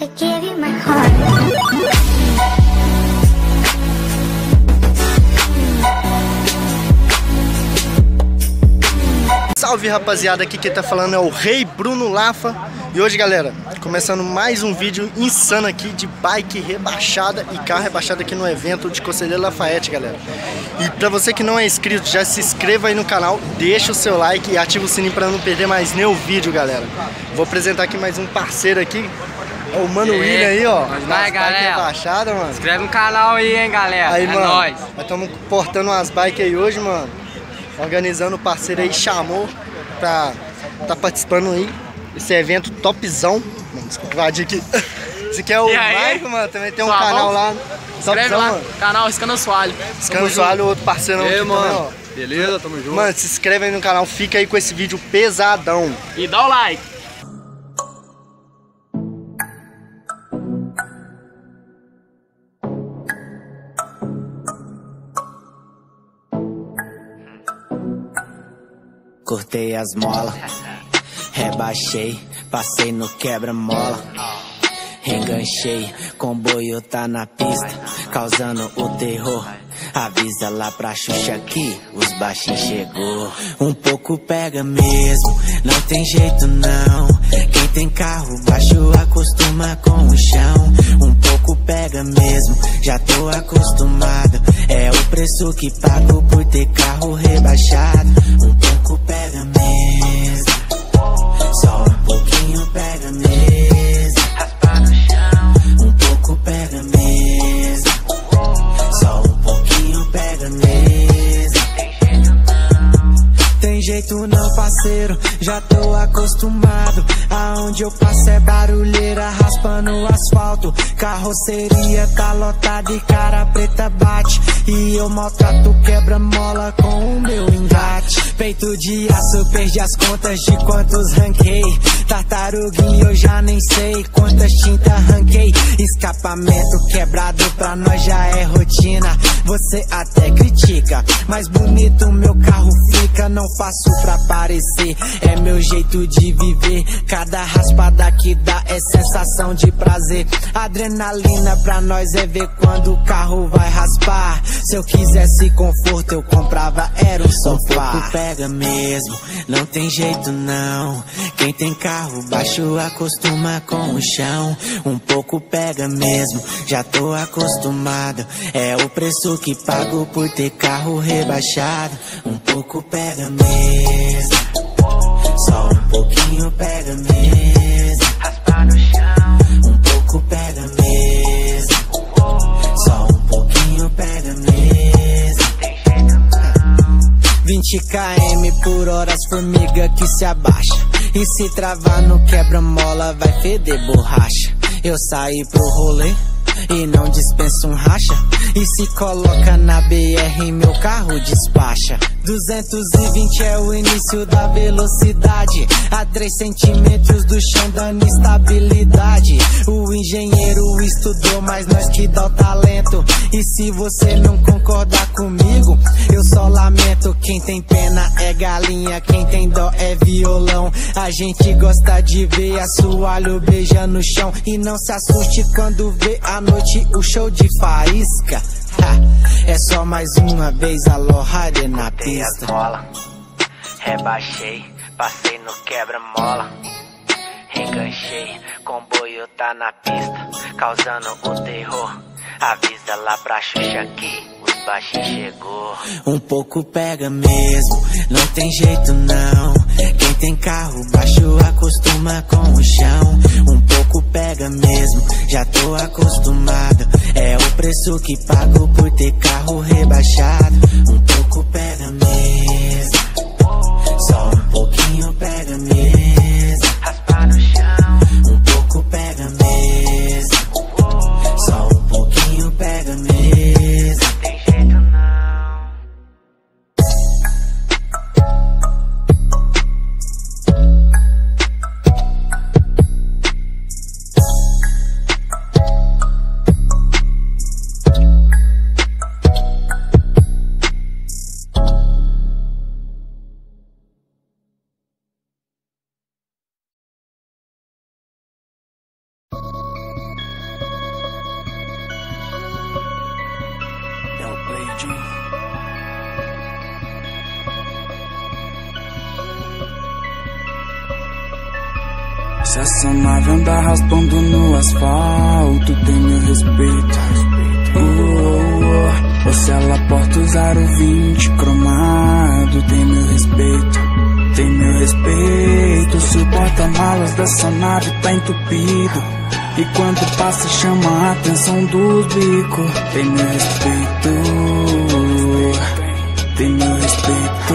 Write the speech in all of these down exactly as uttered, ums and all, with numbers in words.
I gave you my heart. Salve rapaziada, aqui quem tá falando é o Rei Bruno Lafa. E hoje galera, começando mais um vídeo insano aqui de bike rebaixada e carro rebaixado aqui no evento de Conselheiro Lafayette, galera. E pra você que não é inscrito, já se inscreva aí no canal, deixa o seu like e ativa o sininho pra não perder mais nenhum vídeo, galera. Vou apresentar aqui mais um parceiro aqui, é o Mano William aí, ó. Mas vai, galera. Rebaixada, mano. Inscreve no canal aí, hein, galera. Aí, é mano, nóis. Nós estamos portando umas bikes aí hoje, mano. Organizando o parceiro aí, chamou pra tá participando aí desse evento topzão. Mano, desculpa invadir aqui. Esse aqui é o Maico, mano. Também tem um Sua canal mão? lá. Inscreve Topzão, lá, mano. canal Escano Soalho. Escano Soalho, outro parceirão aqui mano. também, ó. Beleza, tamo junto. Mano, se inscreve aí no canal, fica aí com esse vídeo pesadão. E dá o like. Cortei as molas, rebaixei, passei no quebra-mola. Enganchei, comboio tá na pista, causando o terror. Avisa lá pra Xuxa que os baixinhos chegou. Um pouco pega mesmo, não tem jeito não. Quem tem carro baixo acostuma com o chão. Um pouco pega mesmo, já tô acostumado. É o preço que pago por ter carro rebaixado. Um pouco pega mesmo, só um pouquinho pega mesmo. Raspar no chão, um pouco pega mesmo, só um pouquinho pega mesmo. Tem jeito não, parceiro, já tô acostumado. Aonde eu passo é barulheira raspando o asfalto. Carroceria tá lotada e cara preta bate. E eu maltrato quebra-mola com o meu engate. Peito de aço, perdi as contas de quantos ranquei. Tartaruguinho eu já nem sei quantas tintas ranquei. Escapamento quebrado pra nós já é rotina. Você até critica, mas bonito meu carro fica. Não faço pra parecer, é meu jeito de viver. Cada raspada que dá é sensação de prazer. Adrenalina pra nós é ver quando o carro vai raspar. Se eu quisesse conforto eu comprava, era um sofá. Um pouco pega mesmo, não tem jeito não. Quem tem carro baixo acostuma com o chão. Um pouco pega mesmo, já tô acostumado. É o preço que pago por ter carro rebaixado. Um pouco pega mesmo, só um pouquinho pega mesmo. Raspar no chão, um pouco pega mesmo, só um pouquinho pega mesmo. vinte quilômetros por hora, as formiga que se abaixa. E se travar no quebra-mola vai feder borracha. Eu saí pro rolê e não dispenso um racha. E se coloca na B R meu carro despacha. Duzentos e vinte é o início da velocidade. A três centímetros do chão dando estabilidade. O engenheiro estudou, mas nós que dá o talento. E se você não concordar comigo, eu só lamento. Quem tem pena é galinha, quem tem dó é violão. A gente gosta de ver assoalho beijando no chão. E não se assuste quando vê à noite o show de faísca. Ha, é só mais uma vez a Lohade na pista. Mola, rebaixei, passei no quebra-mola. Enganchei, comboio tá na pista, causando o terror. Avisa lá pra Xuxa que os baixinhos chegou. Um pouco pega mesmo, não tem jeito não. Quem tem carro baixo acostuma com o chão. Um pouco pega mesmo, já tô acostumado. É o preço que pago por ter carro rebaixado. Um pouco pega mesmo, só um pouquinho pega mesmo. Raspar no chão, um pouco pega mesmo, só um pouquinho pega mesmo. Tem jeito não. Se essa nave anda raspando no asfalto, tem meu respeito. uh, uh, uh. Ou se ela porta o zero vinte cromado, tem meu respeito. Tem meu respeito. Se o porta-malas dessa nave tá entupido e quando passa chama a atenção dos bicos, tem meu respeito. Tem meu respeito.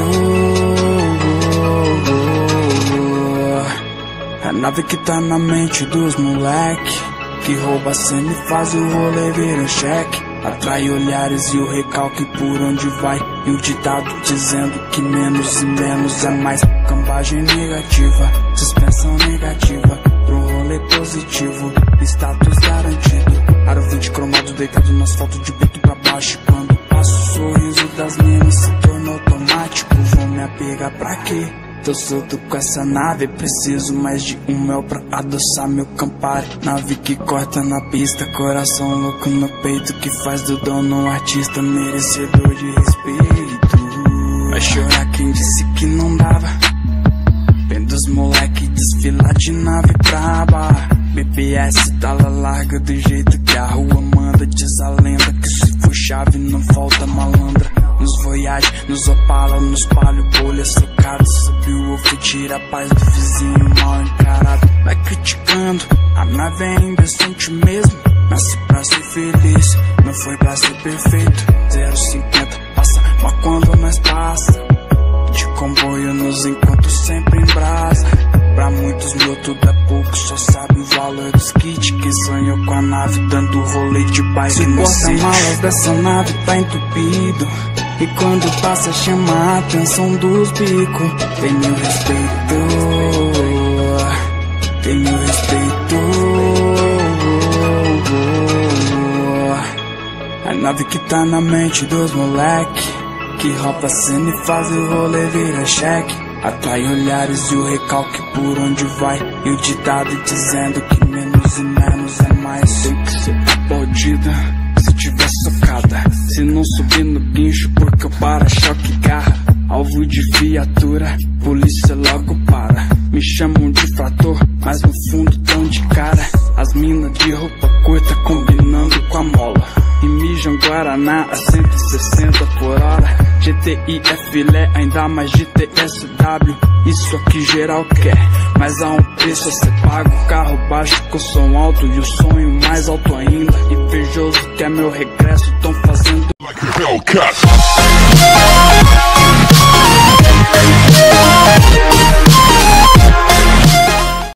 A nave que tá na mente dos moleque, que rouba a cena e faz o rolê virar cheque. Atrai olhares e o recalque por onde vai, e o ditado dizendo que menos e menos é mais. Cambagem negativa, suspensão negativa, pro rolê positivo, status garantido. Aro vinte cromado deitado no asfalto de peito pra baixo. Quando passo o sorriso das minas se torna automático. Vou me apegar pra quê? Tô solto com essa nave, preciso mais de um mel pra adoçar meu Campari. Nave que corta na pista, coração louco no peito, que faz do dono um artista merecedor de respeito. Vai chorar quem disse que não dava, vendo os moleque desfilar de nave braba. B P S tala larga do jeito que a rua manda, diz a lenda que se for chave não falta malandra. Nos Voyage, nos Opala, nos palio, bolha socada. Subiu o fio, tira a paz do vizinho mal encarado. Vai criticando, a nave é indecente mesmo. Nasce pra ser feliz, não foi pra ser perfeito. Zero cinquenta, passa, mas quando nós passa, de comboio nos encontros sempre em brasa. Pra muitos meu tudo é pouco, só sabe o valor dos kits. Quem sonhou com a nave dando rolê de bike no sítio. O porta-malas dessa nave tá entupido e quando passa chama a atenção dos bicos. Tem meu respeito, tem meu respeito. A nave que tá na mente dos moleque, que rouba a cena e faz o rolê virar cheque. Atrai olhares e o recalque por onde vai, e o ditado dizendo que menos e menos é mais. Tem que ser aplaudida se tiver socada, se não subir no guincho porque o para-choque garra. Alvo de viatura, polícia logo para. Me chamam de frator, mas no fundo tão de cara. As minas de roupa curta combinando com a mola, e mijam Guaraná a cento e sessenta por hora. G T I é filé, ainda mais G T S W. Isso aqui geral quer, mas há um preço a ser pago. Carro baixo com som alto e o sonho mais alto ainda. Invejoso que é meu regresso, tão fazendo